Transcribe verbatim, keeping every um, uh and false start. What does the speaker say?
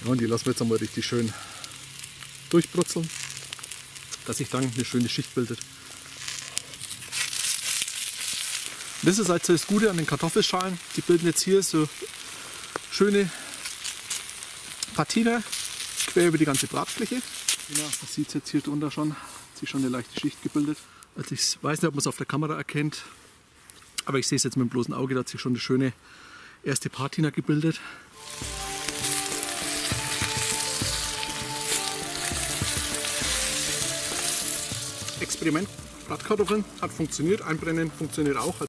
Ja, und die lassen wir jetzt einmal richtig schön durchbrutzeln, dass sich dann eine schöne Schicht bildet. Das ist also das Gute an den Kartoffelschalen. Die bilden jetzt hier so schöne Patina quer über die ganze Bratfläche. Ja, man sieht es jetzt hier drunter schon. Hat sich schon eine leichte Schicht gebildet. Also ich weiß nicht, ob man es auf der Kamera erkennt, aber ich sehe es jetzt mit dem bloßen Auge. Da hat sich schon eine schöne erste Patina gebildet. Experiment Bratkartoffeln hat funktioniert, Einbrennen funktioniert auch.